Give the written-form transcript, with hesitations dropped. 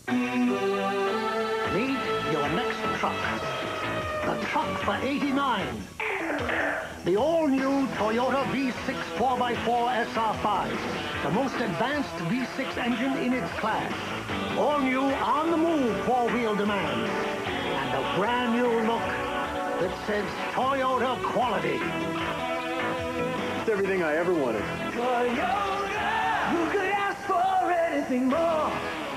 Meet your next truck. The truck for 89. The all-new Toyota V6 4x4 SR5. The most advanced V6 engine in its class. All new on-the-move four-wheel demand. And a brand new look that says Toyota quality. It's everything I ever wanted. Toyota, who could ask for anything more?